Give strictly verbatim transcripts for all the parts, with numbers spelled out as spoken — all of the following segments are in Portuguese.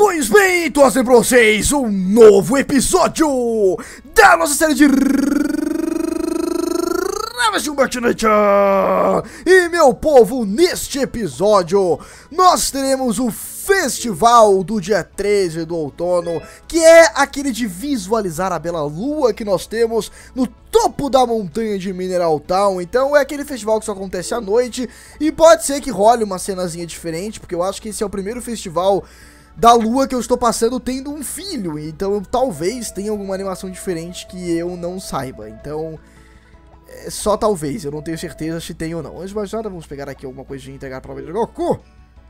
Pois bem, trouxe pra vocês um novo episódio da nossa série de Ravaging Nature. E meu povo, neste episódio nós teremos o festival do dia treze do outono, que é aquele de visualizar a bela lua que nós temos no topo da montanha de Mineral Town. Então é aquele festival que só acontece à noite e pode ser que role uma cenazinha diferente, porque eu acho que esse é o primeiro festival da lua que eu estou passando tendo um filho, então talvez tenha alguma animação diferente que eu não saiba. Então é só talvez, eu não tenho certeza se tem ou não. Antes de mais nada, vamos pegar aqui alguma coisa de entregar para o Goku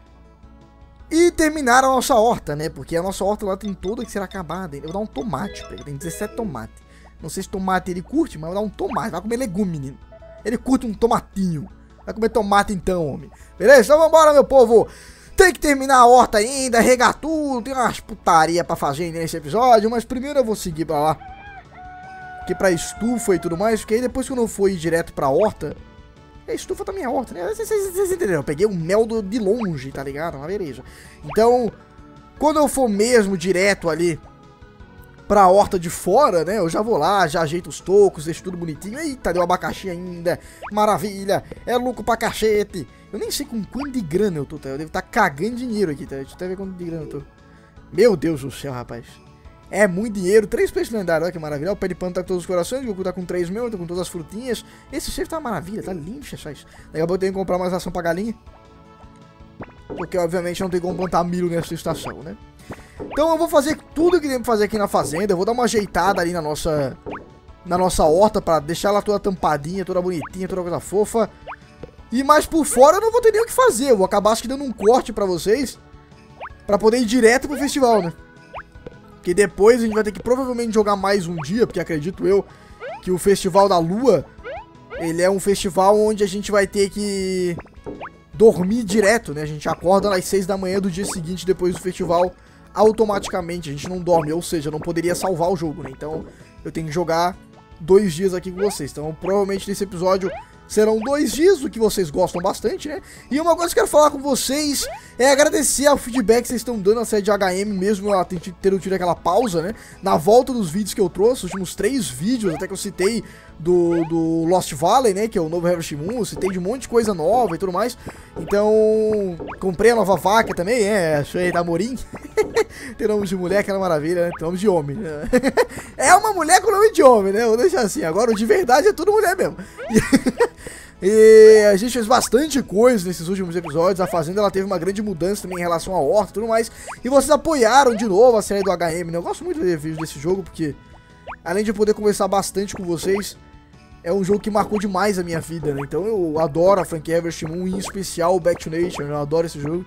e terminar a nossa horta, né? Porque a nossa horta lá tem toda que ser acabada. Eu vou dar um tomate pra ele, tem dezessete tomates. Não sei se tomate ele curte, mas eu vou dar um tomate. Vai comer legume, menino. Ele curte um tomatinho. Vai comer tomate então, homem. Beleza? Então vambora, meu povo. Tem que terminar a horta ainda, regar tudo. Tem umas putaria pra fazer nesse episódio. Mas primeiro eu vou seguir pra lá, que pra estufa e tudo mais. Porque aí depois que eu não for ir direto pra horta, a estufa também é horta, né? Vocês, vocês, vocês entenderam? Eu peguei o mel do, de longe, tá ligado? Uma beleza. Então, quando eu for mesmo direto ali pra horta de fora, né? Eu já vou lá, já ajeito os tocos, deixo tudo bonitinho. Eita, deu abacaxi ainda. Maravilha. É louco pra cachete. Eu nem sei com quanto de grana eu tô, tá? Eu devo estar tá cagando dinheiro aqui, tá? Deixa eu até ver quanto de grana eu tô. Meu Deus do céu, rapaz. É muito dinheiro. Três peixes lendários, olha que maravilha. O pé de pano tá com todos os corações. O Goku tá com três mil, tá com todas as frutinhas. Esse chefe tá uma maravilha, tá lindo, chachás. Daqui a pouco eu tenho que comprar mais ração pra galinha, porque obviamente não tem como plantar milho nessa estação, né? Então eu vou fazer tudo que tem pra fazer aqui na fazenda. Eu vou dar uma ajeitada ali na nossa Na nossa horta pra deixar ela toda tampadinha, toda bonitinha, toda coisa fofa. E mais por fora eu não vou ter nem o que fazer. Eu vou acabar acho que dando um corte pra vocês, pra poder ir direto pro festival, né? Que depois a gente vai ter que provavelmente jogar mais um dia, porque acredito eu que o Festival da Lua, ele é um festival onde a gente vai ter que dormir direto, né? A gente acorda às seis da manhã do dia seguinte depois do festival, automaticamente, a gente não dorme, ou seja, não poderia salvar o jogo, né? Então eu tenho que jogar dois dias aqui com vocês. Então provavelmente nesse episódio serão dois dias, o que vocês gostam bastante, né? E uma coisa que eu quero falar com vocês é agradecer ao feedback que vocês estão dando na série de H M, mesmo ela ter tido aquela pausa, né? Na volta dos vídeos que eu trouxe, os últimos três vídeos, até que eu citei do, do Lost Valley, né? Que é o novo Harvest Moon, citei de um monte de coisa nova e tudo mais. Então, comprei a nova vaca também, é, achei da Morim. Tem nome de mulher, que era maravilha, né? Tem nome de homem. É uma mulher com nome de homem, né? Vou deixar assim. Agora, o de verdade é tudo mulher mesmo. E a gente fez bastante coisa nesses últimos episódios. A Fazenda ela teve uma grande mudança também em relação à horta e tudo mais. E vocês apoiaram de novo a série do H M, né? Eu gosto muito de ver vídeos desse jogo, porque além de eu poder conversar bastante com vocês, é um jogo que marcou demais a minha vida, né? Então eu adoro a franquia Harvest Moon, em especial o Back to Nature. Eu adoro esse jogo.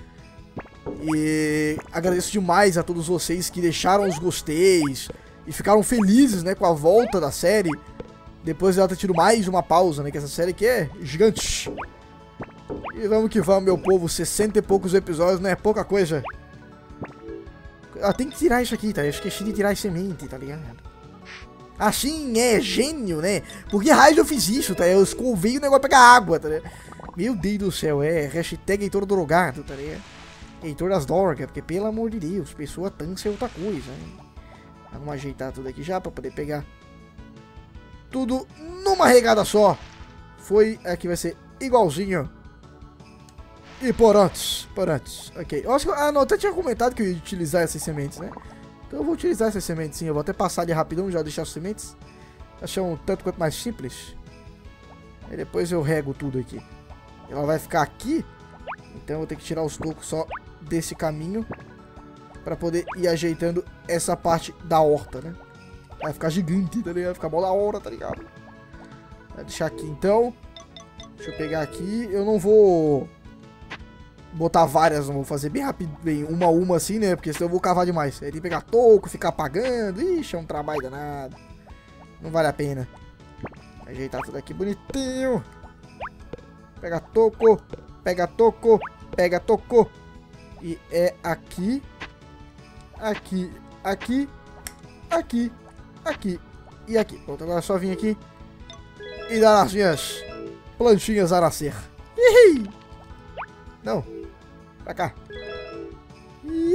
E agradeço demais a todos vocês que deixaram os gosteis e ficaram felizes, né, com a volta da série, depois dela ter tido mais uma pausa, né, que essa série aqui é gigante. E vamos que vamos, meu povo, sessenta e poucos episódios não é pouca coisa. Ah, tem que tirar isso aqui, tá? Eu esqueci de tirar a semente, tá ligado? Assim, é gênio, né? Por que raio eu fiz isso, tá? Eu escovei o negócio pra pegar água, tá ligado? Meu Deus do céu, é hashtag Heitor drogado, tá ligado? Heitor das drogas, porque pelo amor de Deus, pessoa tansa é outra coisa, hein? Vamos ajeitar tudo aqui já pra poder pegar tudo numa regada só. Foi, aqui vai ser igualzinho. E por antes, por antes, ok. Eu acho que, ah não, eu até tinha comentado que eu ia utilizar essas sementes, né? Então eu vou utilizar essas sementes sim, eu vou até passar de rapidão, já deixar as sementes. Achei um tanto quanto mais simples. Aí depois eu rego tudo aqui. Ela vai ficar aqui, então eu vou ter que tirar os tocos só desse caminho pra poder ir ajeitando essa parte da horta, né? Vai ficar gigante, tá ligado? Vai ficar mó da hora, tá ligado? Vai deixar aqui então. Deixa eu pegar aqui. Eu não vou botar várias, não vou fazer bem rápido, bem uma a uma assim, né? Porque senão eu vou cavar demais. Aí tem que pegar toco, ficar apagando. Ixi, é um trabalho danado. Não vale a pena. Ajeitar tudo aqui bonitinho. Pega toco, pega toco, pega toco. E é aqui, aqui, aqui, aqui, aqui e aqui. Pronto, agora é só vir aqui e dar as minhas plantinhas a nascer. Não, pra cá. E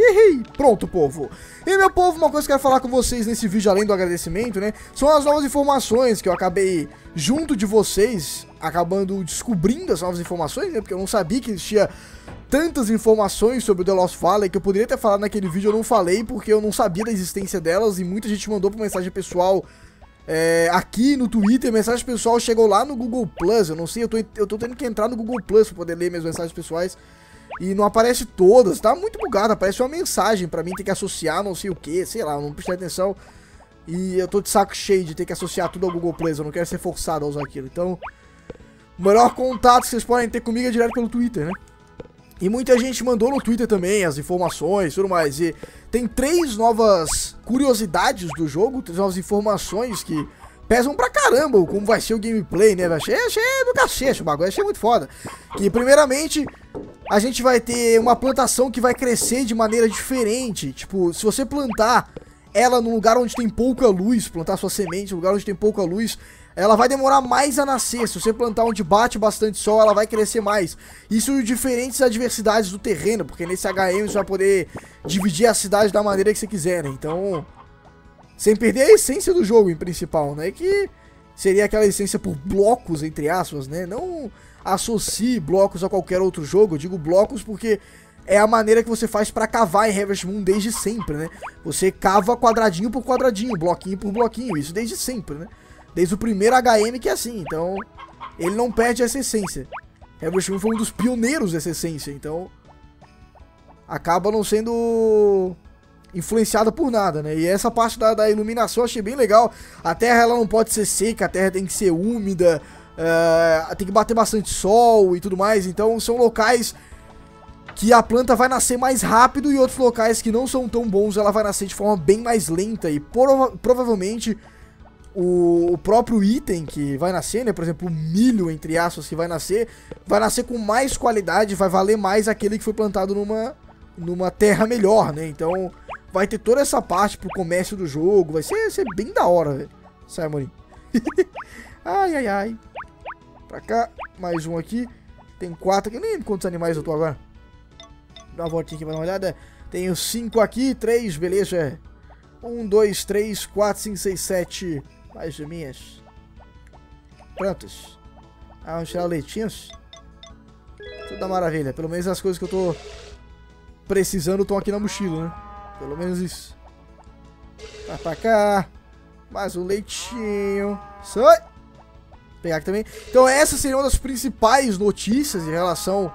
Ih, pronto, povo. E, meu povo, uma coisa que eu quero falar com vocês nesse vídeo, além do agradecimento, né? São as novas informações que eu acabei, junto de vocês, acabando descobrindo as novas informações, né? Porque eu não sabia que existia tantas informações sobre o The Lost Valley que eu poderia ter falado naquele vídeo, eu não falei porque eu não sabia da existência delas e muita gente mandou por mensagem pessoal é, aqui no Twitter, mensagem pessoal chegou lá no Google Plus, eu não sei, eu tô, eu tô tendo que entrar no Google Plus pra poder ler minhas mensagens pessoais e não aparece todas, tá muito bugado, aparece uma mensagem pra mim ter que associar não sei o que, sei lá, eu não prestei atenção e eu tô de saco cheio de ter que associar tudo ao Google Plus, eu não quero ser forçado a usar aquilo, então o melhor contato que vocês podem ter comigo é direto pelo Twitter, né? E muita gente mandou no Twitter também as informações e tudo mais. E tem três novas curiosidades do jogo, três novas informações que pesam pra caramba como vai ser o gameplay, né? Achei, achei do cacete o bagulho, achei muito foda. Que primeiramente a gente vai ter uma plantação que vai crescer de maneira diferente. Tipo, se você plantar ela num lugar onde tem pouca luz, plantar sua semente num lugar onde tem pouca luz, ela vai demorar mais a nascer. Se você plantar onde bate bastante sol, ela vai crescer mais. Isso diferentes adversidades do terreno, porque nesse H M você vai poder dividir a cidade da maneira que você quiser, né? Então, sem perder a essência do jogo em principal, né? Que seria aquela essência por blocos, entre aspas, né? Não associe blocos a qualquer outro jogo. Eu digo blocos porque é a maneira que você faz pra cavar em Harvest Moon desde sempre, né? Você cava quadradinho por quadradinho, bloquinho por bloquinho, isso desde sempre, né? Desde o primeiro H M que é assim, então ele não perde essa essência. Harvest Moon foi um dos pioneiros dessa essência, então acaba não sendo influenciada por nada, né? E essa parte da, da iluminação eu achei bem legal. A terra ela não pode ser seca, a terra tem que ser úmida, uh, tem que bater bastante sol e tudo mais, então são locais que a planta vai nascer mais rápido e outros locais que não são tão bons ela vai nascer de forma bem mais lenta e prova provavelmente o, o próprio item que vai nascer, né, por exemplo, o milho, entre aspas, que vai nascer, vai nascer com mais qualidade, vai valer mais aquele que foi plantado numa, numa terra melhor, né, então vai ter toda essa parte pro comércio do jogo, vai ser, vai ser bem da hora, velho. Sai, Amorim. Ai, ai, ai. Pra cá, mais um aqui, tem quatro aqui, nem lembro quantos animais eu tô agora. Dá uma voltinha aqui pra dar uma olhada. Tenho cinco aqui, três, beleza. Um, dois, três, quatro, cinco, seis, sete. Mais minhas. Prontos. Ah, vamos tirar leitinhos. Tudo da maravilha. Pelo menos as coisas que eu tô precisando estão aqui na mochila, né? Pelo menos isso. Vai pra cá. Mais um leitinho. Sai. Vou pegar aqui também. Então essa seria uma das principais notícias em relação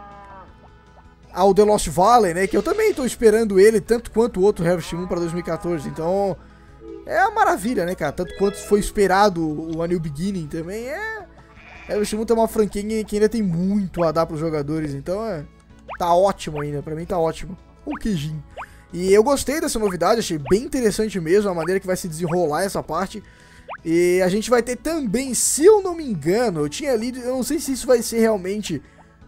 ao The Lost Valley, né, que eu também tô esperando ele, tanto quanto o outro Harvest Moon para dois mil e quatorze, então é uma maravilha, né, cara, tanto quanto foi esperado o A New Beginning também, é... Harvest Moon tem uma franquia que ainda tem muito a dar pros jogadores, então é... tá ótimo ainda, pra mim tá ótimo, um queijinho. E eu gostei dessa novidade, achei bem interessante mesmo a maneira que vai se desenrolar essa parte, e a gente vai ter também, se eu não me engano, eu tinha lido, eu não sei se isso vai ser realmente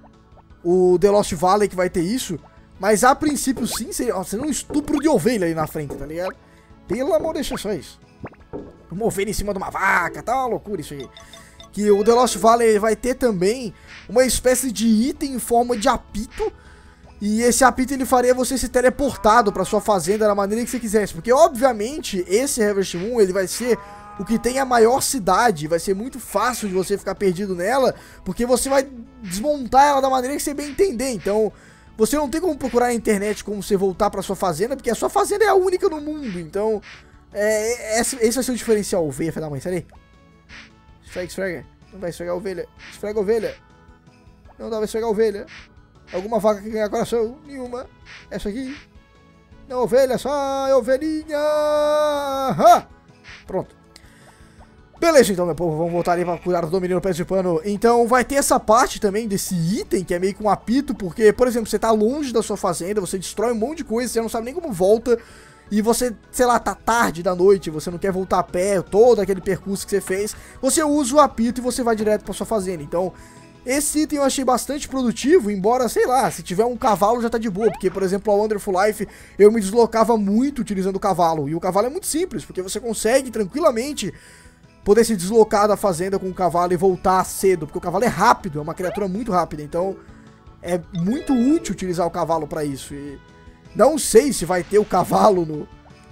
o The Lost Valley que vai ter isso, mas a princípio sim, seria, ó, seria um estupro de ovelha aí na frente, tá ligado? Pelo amor de Jesus. Uma ovelha em cima de uma vaca, tá uma loucura isso aí. Que o The Lost Valley vai ter também uma espécie de item em forma de apito, e esse apito ele faria você ser teleportado pra sua fazenda da maneira que você quisesse, porque obviamente esse Harvest Moon ele vai ser o que tem a maior cidade, vai ser muito fácil de você ficar perdido nela, porque você vai desmontar ela da maneira que você bem entender, então você não tem como procurar na internet como você voltar pra sua fazenda, porque a sua fazenda é a única no mundo, então é, esse, esse vai ser o diferencial. Ovelha, filha da mãe, sai daí. Esfrega, esfrega, não vai esfregar a ovelha, esfrega a ovelha, não dá pra esfregar a ovelha. Alguma vaca que ganha coração? Nenhuma. Essa aqui, não, ovelha, sai, ovelhinha. Ah! Pronto. Beleza, então, meu povo, vamos voltar ali pra cuidar do menino pé de pano. Então, vai ter essa parte também desse item, que é meio que um apito, porque, por exemplo, você tá longe da sua fazenda, você destrói um monte de coisa, você não sabe nem como volta, e você, sei lá, tá tarde da noite, você não quer voltar a pé, todo aquele percurso que você fez, você usa o apito e você vai direto pra sua fazenda. Então, esse item eu achei bastante produtivo, embora, sei lá, se tiver um cavalo já tá de boa, porque, por exemplo, a Wonderful Life, eu me deslocava muito utilizando o cavalo, e o cavalo é muito simples, porque você consegue tranquilamente poder se deslocar da fazenda com o cavalo e voltar cedo, porque o cavalo é rápido, é uma criatura muito rápida, então é muito útil utilizar o cavalo pra isso. E Não sei se vai ter o cavalo no,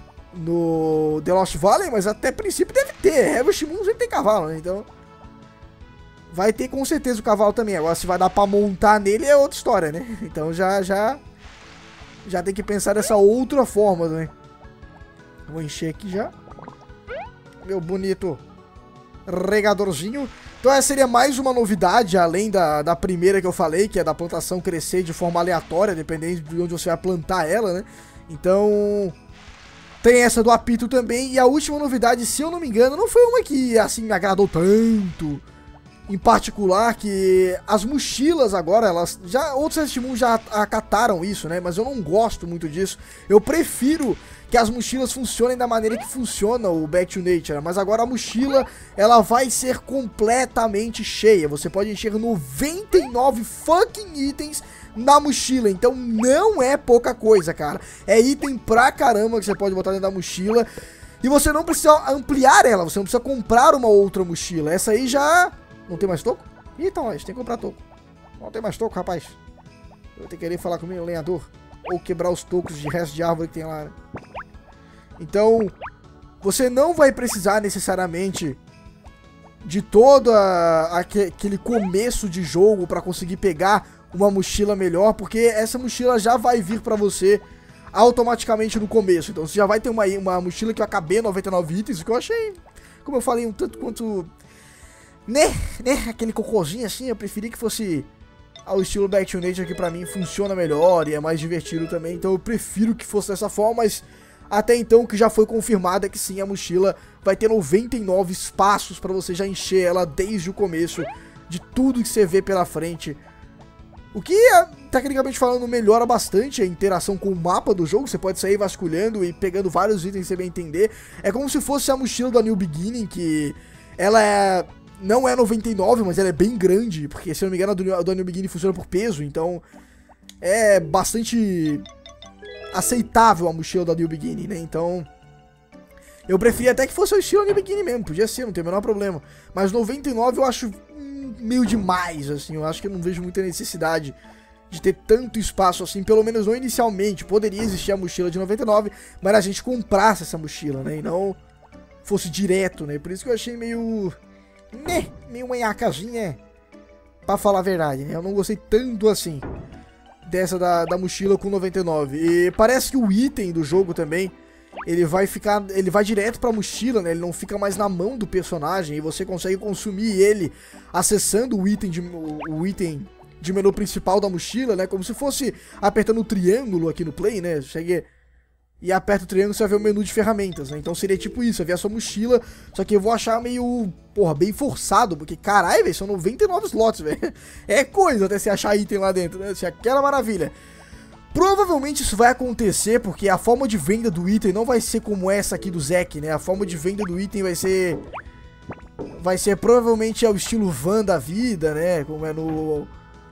no The Lost Valley, mas até princípio deve ter. Harvest Moon sempre tem cavalo, né? Então vai ter com certeza o cavalo também. Agora se vai dar pra montar nele é outra história, né? Então já, já, já tem que pensar dessa outra forma, né? Vou encher aqui já. Meu bonito regadorzinho. Então essa seria mais uma novidade, além da, da primeira que eu falei, que é da plantação crescer de forma aleatória, dependendo de onde você vai plantar ela, né? Então tem essa do apito também. E a última novidade, se eu não me engano, não foi uma que assim me agradou tanto. Em particular, que as mochilas agora, elas já, outros Harvest Moon já acataram isso, né? Mas eu não gosto muito disso. Eu prefiro que as mochilas funcionem da maneira que funciona o Back to Nature. Mas agora a mochila, ela vai ser completamente cheia. Você pode encher noventa e nove fucking itens na mochila. Então não é pouca coisa, cara. É item pra caramba que você pode botar dentro da mochila. E você não precisa ampliar ela, você não precisa comprar uma outra mochila. Essa aí já... Não tem mais toco? Eita, nós, tem que comprar toco. Não tem mais toco, rapaz. Eu vou ter que querer falar com o meu lenhador. Ou quebrar os tocos de resto de árvore que tem lá, né? Então, você não vai precisar necessariamente de todo a, aquele começo de jogo para conseguir pegar uma mochila melhor, porque essa mochila já vai vir para você automaticamente no começo. Então você já vai ter uma, uma mochila que vai caber noventa e nove itens, que eu achei, como eu falei, um tanto quanto... Né, né, aquele cocôzinho assim, eu preferi que fosse ao estilo Back to Nature, que pra mim funciona melhor e é mais divertido também. Então eu prefiro que fosse dessa forma, mas até então que já foi confirmada é que sim, a mochila vai ter noventa e nove espaços pra você já encher ela desde o começo de tudo que você vê pela frente. O que, tecnicamente falando, melhora bastante a interação com o mapa do jogo. Você pode sair vasculhando e pegando vários itens, você vai entender. É como se fosse a mochila da New Beginning, que ela é... não é noventa e nove, mas ela é bem grande, porque se eu não me engano a do New Beginning funciona por peso, então é bastante aceitável a mochila da New Beginning, né? Então eu preferia até que fosse o estilo New Beginning mesmo, podia ser, não tem o menor problema. Mas noventa e nove eu acho hum, meio demais, assim, eu acho que eu não vejo muita necessidade de ter tanto espaço assim, pelo menos não inicialmente. Poderia existir a mochila de noventa e nove, mas a gente comprasse essa mochila, né? E não fosse direto, né? Por isso que eu achei meio... né, meio manhacazinha, pra falar a verdade, né? Eu não gostei tanto assim dessa da, da mochila com noventa e nove. E parece que o item do jogo também, ele vai ficar, ele vai direto pra mochila, né? Ele não fica mais na mão do personagem e você consegue consumir ele acessando o item de, o, o item de menu principal da mochila, né? Como se fosse apertando o triângulo aqui no Play, né? Cheguei... E aperta o triângulo, você vai ver o menu de ferramentas, né? Então seria tipo isso, vai ver a sua mochila. Só que eu vou achar meio, porra, bem forçado. Porque, caralho, velho, são noventa e nove slots, velho. É coisa até você achar item lá dentro, né? Assim, aquela maravilha. Provavelmente isso vai acontecer, porque a forma de venda do item não vai ser como essa aqui do Zack, né? A forma de venda do item vai ser... Vai ser provavelmente ao estilo Van da vida, né? Como é no...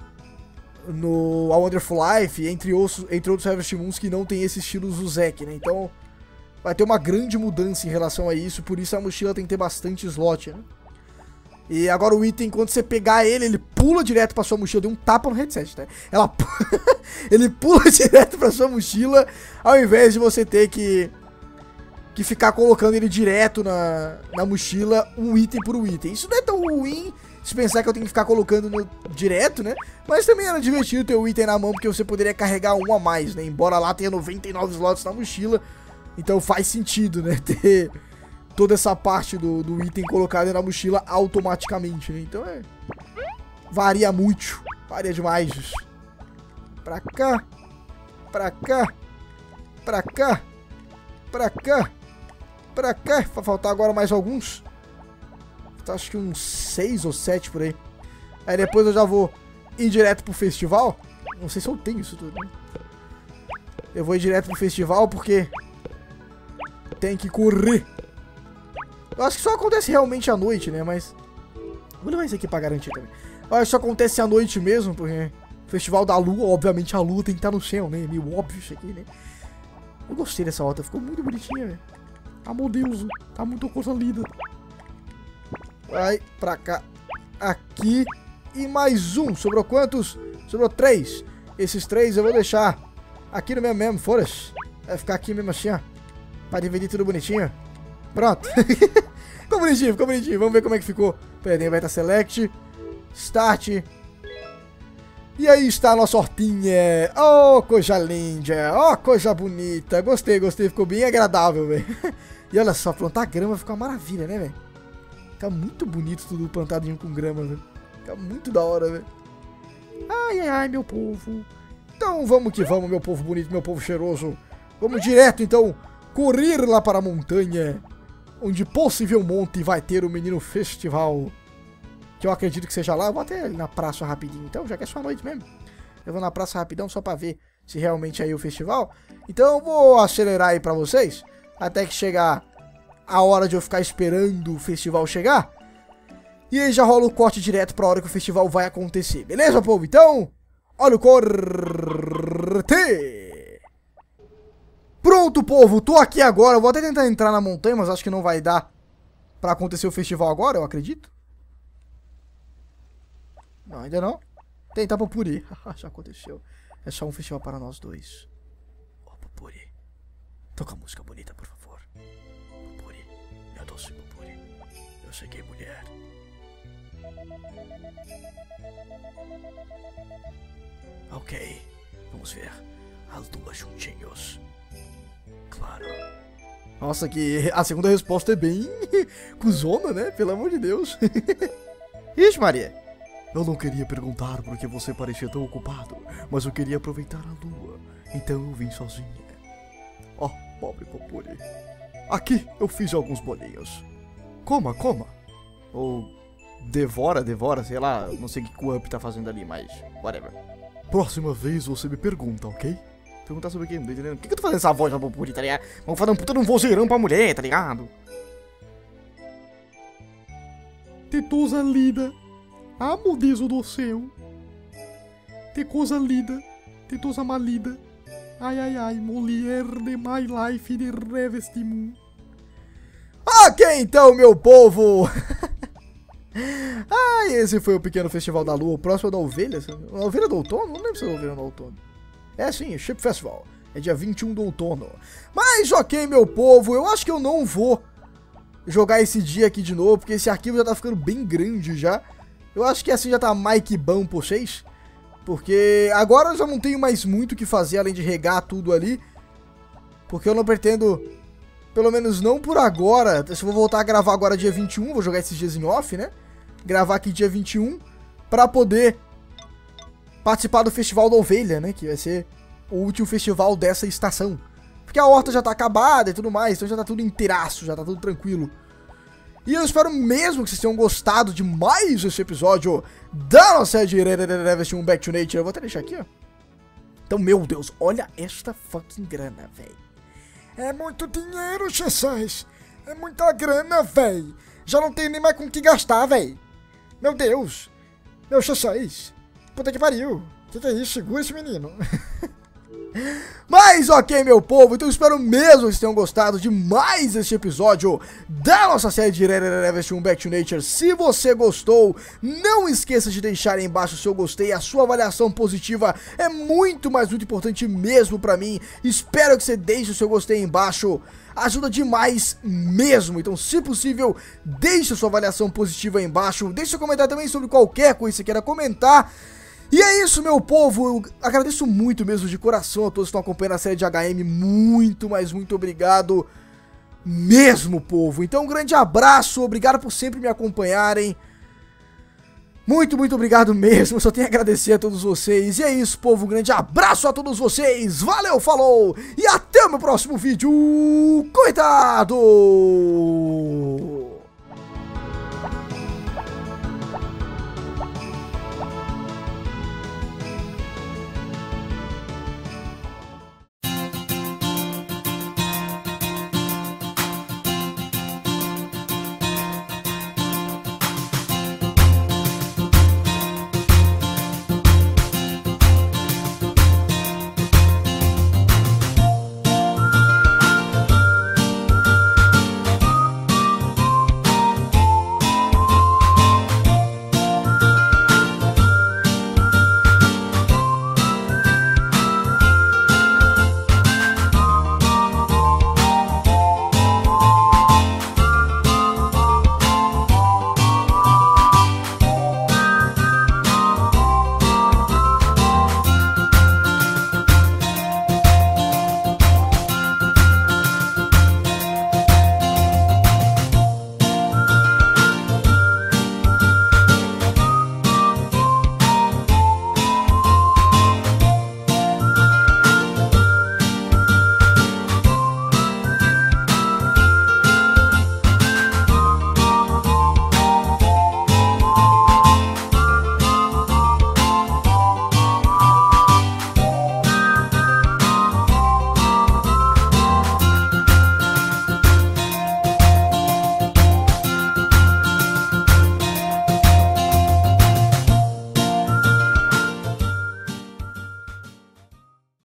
no A Wonderful Life, entre outros, entre outros Harvest Moons que não tem esse estilo Zuzek, né? Então vai ter uma grande mudança em relação a isso, por isso a mochila tem que ter bastante slot, né? E agora o item, quando você pegar ele, ele pula direto pra sua mochila, deu um tapa no headset, tá? Ela ele pula direto pra sua mochila, ao invés de você ter que que ficar colocando ele direto na, na mochila, um item por um item. Isso não é tão ruim se pensar que eu tenho que ficar colocando no, direto, né? Mas também era divertido ter o item na mão, porque você poderia carregar um a mais, né? Embora lá tenha noventa e nove slots na mochila, então faz sentido, né? Ter toda essa parte do, do item colocado na mochila automaticamente, né? Então é... varia muito, varia demais. Pra cá, pra cá, pra cá, pra cá, pra cá. Vai faltar agora mais alguns. Acho que uns seis ou sete por aí. Aí depois eu já vou ir direto pro festival. Não sei se eu tenho isso tudo, né? Eu vou ir direto pro festival porque tem que correr. Eu acho que só acontece realmente à noite, né? Mas vou levar isso aqui pra garantir também. Eu acho que só acontece à noite mesmo, porque Festival da Lua, obviamente a Lua tem que estar no céu, né? É meio óbvio isso aqui, né? Eu gostei dessa rota, ficou muito bonitinha, velho. Tá modelo, tá muito coisa linda. Vai pra cá, aqui e mais um. Sobrou quantos? Sobrou três. Esses três eu vou deixar Aqui no mesmo mesmo, foda-se. Vai ficar aqui mesmo assim, ó. Pra dividir tudo bonitinho. Pronto. Ficou bonitinho, ficou bonitinho. Vamos ver como é que ficou. Peraí, Beta Select. Start. E aí está a nossa hortinha. Oh, coisa linda. Oh, coisa bonita. Gostei, gostei. Ficou bem agradável, velho. E olha só, plantar grama fica uma maravilha, né, velho? Fica muito bonito tudo plantadinho com grama, velho. Fica muito da hora, velho. Ai, ai, ai, meu povo. Então vamos que vamos, meu povo bonito, meu povo cheiroso. Vamos direto, então, correr lá para a montanha, onde possivelmente vai ter o menino festival. Que eu acredito que seja lá. Eu vou até ali na praça rapidinho, então, já que é só noite mesmo. Eu vou na praça rapidão só pra ver se realmente é aí o festival. Então eu vou acelerar aí pra vocês, até que chegar a hora de eu ficar esperando o festival chegar. E aí já rola o corte direto pra hora que o festival vai acontecer. Beleza, povo? Então, olha o corte. Pronto, povo. Tô aqui agora. Eu vou até tentar entrar na montanha, mas acho que não vai dar pra acontecer o festival agora, eu acredito. Não, ainda não. Tem Popuri. Já aconteceu. É só um festival para nós dois. Ô, oh, Popuri. Toca música bonita, por favor. Popuri. Eu doce Popuri. Eu sei que é mulher. Ok. Vamos ver. As duas juntinhos. Claro. Nossa, que a segunda resposta é bem cuzona, né? Pelo amor de Deus. Ixi, Maria. Eu não queria perguntar porque você parecia tão ocupado, mas eu queria aproveitar a lua, então eu vim sozinha. Oh, pobre Popuri. Aqui eu fiz alguns bolinhos. Coma, coma. Ou devora, devora, sei lá, não sei o que o Up tá fazendo ali, mas whatever. Próxima vez você me pergunta, ok? Perguntar sobre o que? Não tô entendendo. Por que eu tô fazendo essa voz da Popuri, tá ligado? Vamos fazer um puta de um vozeirão pra mulher, tá ligado? Tetosa linda. Amo disso do céu. Que coisa linda. Que coisa malida. Ai, ai, ai. Mulher de my life de revestimento. Ok, então, meu povo. Ah, esse foi o pequeno festival da lua. O próximo é da ovelha. A ovelha do outono? Não lembro se é a ovelha do outono. É sim, Ship Festival. É dia vinte e um do outono. Mas ok, meu povo. Eu acho que eu não vou jogar esse dia aqui de novo, porque esse arquivo já tá ficando bem grande já. Eu acho que assim já tá mais que bom pra vocês. Porque agora eu já não tenho mais muito o que fazer além de regar tudo ali. Porque eu não pretendo, pelo menos não por agora. Se eu vou voltar a gravar agora dia vinte e um, vou jogar esses dias em off, né? Gravar aqui dia vinte e um pra poder participar do Festival da Ovelha, né? Que vai ser o último festival dessa estação. Porque a horta já tá acabada e tudo mais, então já tá tudo inteiraço, já tá tudo tranquilo. E eu espero mesmo que vocês tenham gostado de mais esse episódio da nossa série de Revestimento Back to Nature. Eu vou até deixar aqui, ó. Então, meu Deus, olha esta fucking grana, velho. É muito dinheiro, Jesus. É muita grana, velho. Já não tenho nem mais com o que gastar, velho. Meu Deus. Meu Jesus. Puta que pariu. Que que é isso? Segura esse menino. Mas ok, meu povo, então eu espero mesmo que vocês tenham gostado de mais este episódio da nossa série de Revestimento Back to Nature. Se você gostou, não esqueça de deixar aí embaixo o seu gostei. A sua avaliação positiva é muito, mas muito importante mesmo pra mim. Espero que você deixe o seu gostei aí embaixo. Ajuda demais mesmo. Então, se possível, deixe a sua avaliação positiva aí embaixo. Deixe seu comentário também sobre qualquer coisa que você queira comentar. E é isso, meu povo, eu agradeço muito mesmo de coração a todos que estão acompanhando a série de H M, muito, mas muito obrigado mesmo, povo. Então um grande abraço, obrigado por sempre me acompanharem, muito, muito obrigado mesmo, só tenho a agradecer a todos vocês. E é isso, povo, um grande abraço a todos vocês, valeu, falou, e até o meu próximo vídeo, coitado!